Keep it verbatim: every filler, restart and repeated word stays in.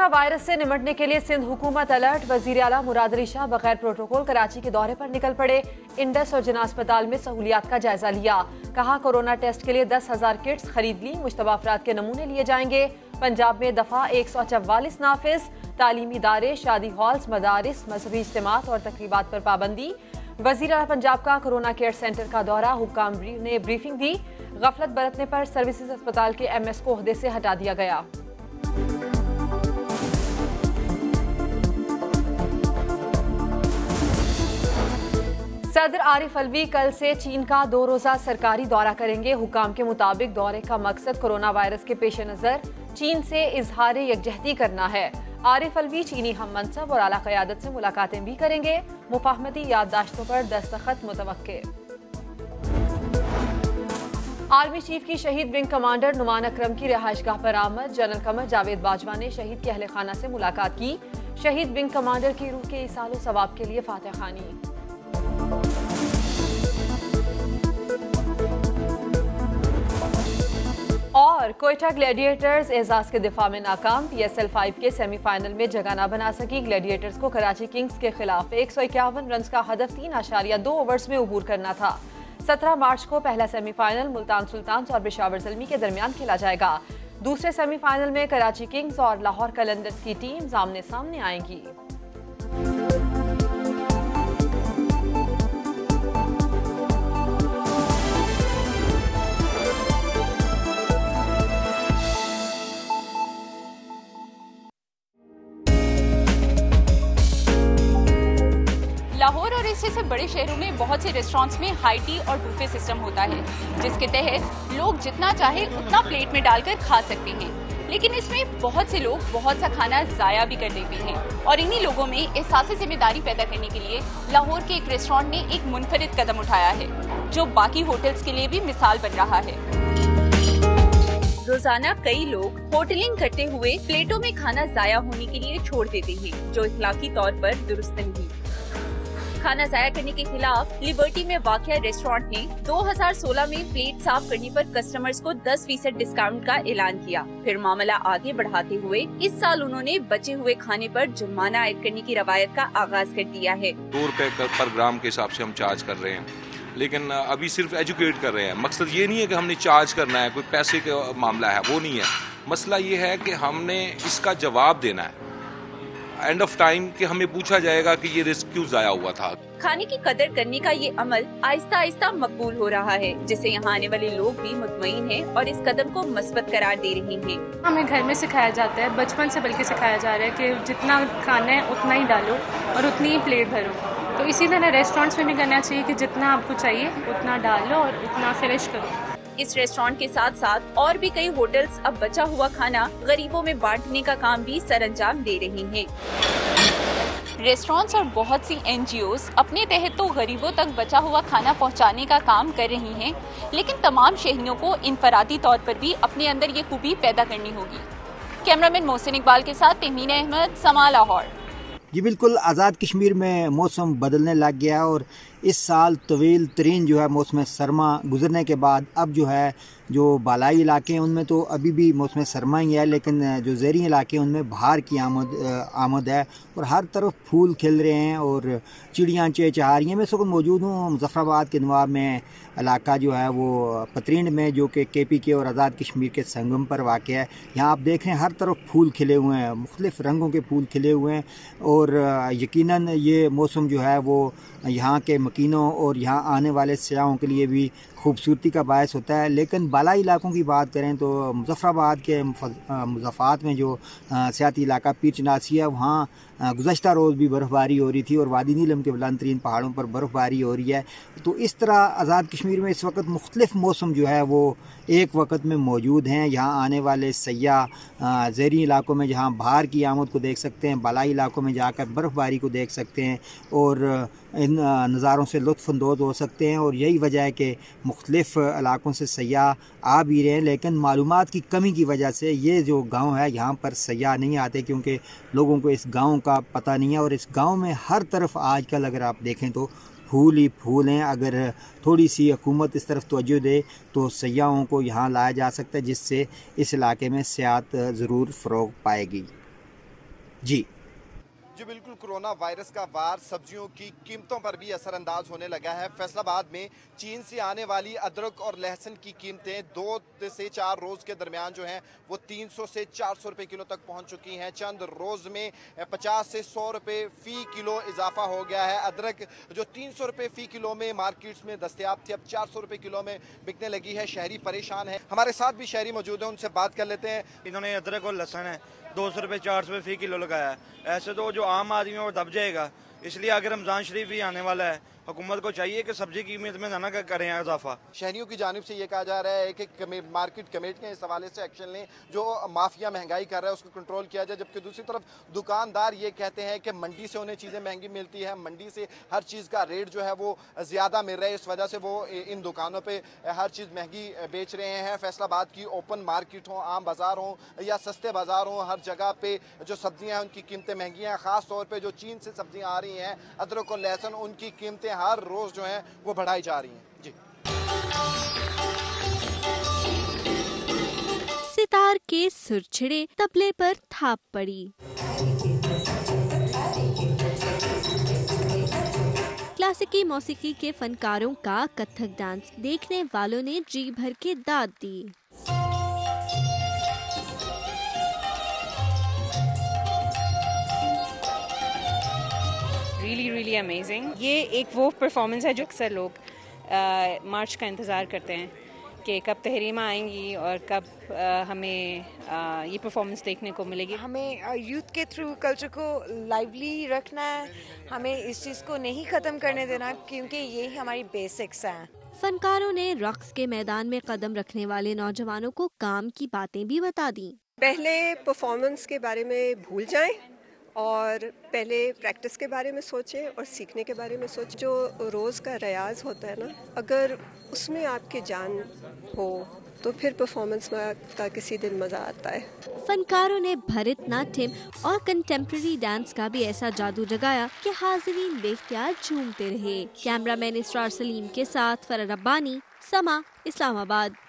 Corona virus से निपटने के लिए सिंध हुकूमत अलर्ट। वजीर आला मुराद अली शाह बगैर प्रोटोकॉल कराची के दौरे पर निकल पड़े। इंडस और जिना अस्पताल में सहूलियात का जायजा लिया। कहा कोरोना टेस्ट के लिए दस हजार किट्स खरीद ली। मुश्तबा अफराद के नमूने लिए जाएंगे। पंजाब में दफा एक सौ चवालीस नाफिज। तालीमी इदारे, शादी हॉल्स, मदारिस, मजहबी इज्तिमात और तकरीबात पर पाबंदी। वजीर आला पंजाब का कोरोना केयर सेंटर का दौरा, हुक्काम ने ब्रीफिंग दी। गफलत बरतने पर सर्विसेज अस्पताल के एम एस को ओहदे से हटा दिया गया। सदर आरिफ अलवी कल से चीन का दो रोजा सरकारी दौरा करेंगे। हुकाम के मुताबिक दौरे का मकसद कोरोना वायरस के पेश नजर चीन से इजहार यकजहती करना है। आरिफ अलवी चीनी हम मनसब और आला क़यादत से मुलाकातें भी करेंगे। मुफाहमती याददाश्तों पर दस्तखत मुतवक्के। आर्मी चीफ की शहीद विंग कमांडर नुमान अकरम की रिहाइशगाह पर आमद। जनरल कमर जावेद बाजवा ने शहीद के अहले खाना से मुलाकात की। शहीद विंग कमांडर की रूह के इसालो सवाब के लिए फातिहा खानी। और कोयटा ग्लैडिएटर्स एजाज के दिफा में नाकाम। पी एस एल फाइव के सेमीफाइनल में जगह न बना सकी ग्लैडिएटर्स को कराची किंग्स के खिलाफ एक सौ इक्यावन रन का हदफ तीन आशारिया दो ओवर्स में अबूर करना था। सत्रह मार्च को पहला सेमीफाइनल मुल्तान सुल्तान और पेशावर ज़ल्मी के दरमियान खेला जाएगा। दूसरे सेमीफाइनल में कराची किंग्स और लाहौर कलंदर्स की टीम आमने सामने आएंगी। लाहौर और इससे से बड़े शहरों में बहुत से रेस्टोरेंट्स में हाई टी और बुफे सिस्टम होता है, जिसके तहत लोग जितना चाहे उतना प्लेट में डालकर खा सकते हैं। लेकिन इसमें बहुत से लोग बहुत सा खाना जाया भी कर देते हैं और इन्हीं लोगों में एहसास जिम्मेदारी पैदा करने के लिए लाहौर के एक रेस्टोरेंट ने एक मुनफरिद कदम उठाया है, जो बाकी होटल्स के लिए भी मिसाल बन रहा है। रोजाना कई लोग होटलिंग करते हुए प्लेटों में खाना जाया होने के लिए छोड़ देते हैं, जो इखलाकी तौर पर दुरुस्त नहीं। खाना जाया करने के खिलाफ लिबर्टी में वाक़िया रेस्टोरेंट ने दो हज़ार सोलह में प्लेट साफ करने पर कस्टमर्स को दस फीसद डिस्काउंट का ऐलान किया। फिर मामला आगे बढ़ाते हुए इस साल उन्होंने बचे हुए खाने पर जुर्माना आयद करने की रवायत का आगाज कर दिया है। दो रुपए पर ग्राम के हिसाब से हम चार्ज कर रहे हैं, लेकिन अभी सिर्फ एजुकेट कर रहे हैं। मकसद ये नहीं है कि हमने चार्ज करना है, कोई पैसे का मामला है, वो नहीं है। मसला ये है कि हमने इसका जवाब देना है एंड ऑफ टाइम कि हमें पूछा जाएगा कि ये रिस्क क्यों जाया हुआ था। खाने की कदर करने का ये अमल आहिस्ता आहिस्ता मकबूल हो रहा है, जिससे यहाँ आने वाले लोग भी मुतमईन हैं और इस कदम को मस्बत करार दे रहे हैं। हमें घर में सिखाया जाता है, बचपन से बल्कि सिखाया जा रहा है कि जितना खाना है उतना ही डालो और उतनी ही प्लेट भरो। तो इसी तरह रेस्टोरेंट्स में भी करना चाहिए कि जितना आपको चाहिए उतना डालो और उतना फिनिश करो। इस रेस्टोरेंट के साथ साथ और भी कई होटल्स अब बचा हुआ खाना गरीबों में बांटने का काम भी सरअंजाम दे रही हैं। रेस्टोरेंट्स और बहुत सी एन जी ओज़ अपने तहत तो गरीबों तक बचा हुआ खाना पहुंचाने का काम कर रही हैं, लेकिन तमाम शहरियों को इनफरादी तौर पर भी अपने अंदर ये खूबी पैदा करनी होगी। कैमरामैन मोहसिन इकबाल के साथ तहमीना अहमद, समा, लाहौर। जी बिल्कुल, आज़ाद कश्मीर में मौसम बदलने लग गया और इस साल तवील तरीन जो है मौसम सरमा गुजरने के बाद अब जो है जो बालाई इलाके हैं उनमें तो अभी भी मौसम सरमा ही है, लेकिन जो ज़ेरी इलाके हैं उनमें बहार की आमद आमद है और हर तरफ फूल खिल रहे हैं और चिड़ियाँ चहचहा रही हैं। मैं इस वक्त मौजूद हूँ मुजफ्फराबाद के नवाब में, इलाका जो है वो पतरीन में, जो कि के पी के और आज़ाद कश्मीर के संगम पर वाक़ है। यहाँ आप देख रहे हैं हर तरफ फूल खिले हुए हैं, मुख्तलिफ़ रंगों के फूल खिले हुए हैं और यकीनन ये मौसम जो है वो यहाँ के मकीनों और यहाँ आने वाले सयाहों के लिए भी खूबसूरती का बायस होता है। लेकिन बालाई इलाकों की बात करें तो मुजफ्फराबाद के मुज़फ़्फ़रात में जो सियाती इलाका पीर चनासी है, वहाँ गुज़श्ता रोज़ भी बर्फ़बारी हो रही थी और वादी नीलम के बुलंद तरीन पहाड़ों पर बर्फ़बारी हो रही है। तो इस तरह आज़ाद कश्मीर में इस वक्त मुख्तलिफ़ मौसम जो है वो एक वक्त में मौजूद हैं। यहाँ आने वाले सयाह ज़ेरी इलाकों में जहाँ बहार की आमद को देख सकते हैं, बालाई इलाकों में जाकर बर्फ़बारी को देख सकते हैं और इन नज़ारों से लुत्फ़अंदोज़ हो सकते हैं। और यही वजह है कि मुख्तलिफ़ इलाकों से सयाह आ भी रहे हैं, लेकिन मालूमात की कमी की वजह से ये जो गाँव है यहाँ पर सयाह नहीं आते, क्योंकि लोगों को इस गाँव का पता नहीं है। और इस गाँव में हर तरफ आजकल अगर आप देखें तो फूल ही फूल हैं। अगर थोड़ी सी हुकूमत इस तरफ तवज्जो दे तो सयाहों को यहाँ लाया जा सकता है, जिससे इस इलाके में सियाहत ज़रूर फ़रोग़ पाएगी। जी जी बिल्कुल, कोरोना वायरस का वार सब्जियों की कीमतों पर भी असरअंदाज होने लगा है। फैसलाबाद में चीन से आने वाली अदरक और लहसुन की कीमतें दो से चार रोज़ के दरमियान जो हैं वो तीन सौ से चार सौ रुपये किलो तक पहुंच चुकी हैं। चंद रोज़ में पचास से सौ रुपये फ़ी किलो इजाफा हो गया है। अदरक जो तीन सौ रुपये फ़ी किलो में मार्केट्स में दस्तियाब थी, अब चार सौ रुपये किलो में बिकने लगी है। शहरी परेशान है। हमारे साथ भी शहरी मौजूद हैं, उनसे बात कर लेते हैं। इन्होंने अदरक और लहसुन है दो सौ रुपये चार सौ रुपये फ़ी किलो लगाया है। ऐसे तो जो आम आदमी है वो दब जाएगा। इसलिए अगर रमज़ान शरीफ ही आने वाला है, हुकूमत को चाहिए कि सब्जी की कीमत में ना करें इजाफा। शहरियों की जानिब से ये कहा जा रहा है कि मार्केट कमेटियाँ इस हवाले से एक्शन लें, जो माफिया महंगाई कर रहा है उसको कंट्रोल किया जाए। जबकि दूसरी तरफ दुकानदार ये कहते हैं कि मंडी से उन्हें चीज़ें महंगी मिलती है, मंडी से हर चीज़ का रेट जो है वो ज़्यादा मिल रहा है, इस वजह से वो इन दुकानों पर हर चीज़ महंगी बेच रहे हैं। फैसलाबाद की ओपन मार्केट हो, आम बाज़ार हो या सस्ते बाज़ार हो, हर जगह पे जो सब्जियां हैं उनकी कीमतें महंगी हैं। ख़ास तौर पे जो चीन से सब्जियां आ रही हैं, अदरक और लहसुन, उनकी कीमतें हर रोज़ जो हैं वो बढ़ाई जा रही हैं। जी सितार के सुरछिड़े तबले पर थाप पड़ी। क्लासिकी मौसीकी के फनकारों का कथक डांस देखने वालों ने जी भर के दाद दी। Really really amazing. ये एक वो परफॉर्मेंस है जो अक्सर लोग मार्च का इंतज़ार करते हैं कि कब तहरीमा आएंगी और कब आ, हमें आ, ये परफॉर्मेंस देखने को मिलेगी। हमें यूथ के थ्रू कल्चर को लाइवली रखना है, हमें इस चीज़ को नहीं ख़त्म करने देना, क्योंकि ये हमारी बेसिक्स हैं। फनकारों ने रक्स के मैदान में कदम रखने वाले नौजवानों को काम की बातें भी बता दी। पहले परफॉर्मेंस के बारे में भूल जाएं और पहले प्रैक्टिस के बारे में सोचें और सीखने के बारे में सोचें। जो रोज़ का रियाज होता है ना, अगर उसमें आपकी जान हो तो फिर परफॉर्मेंस में का किसी दिन मज़ा आता है। फनकारों ने भरतनाट्यम और कंटेम्प्रेरी डांस का भी ऐसा जादू जगाया कि हाज़रीन बेख्तियार झूमते रहे। कैमरामैन इसरार सलीम के साथ फराह रब्बानी, समा, इस्लामाबाद।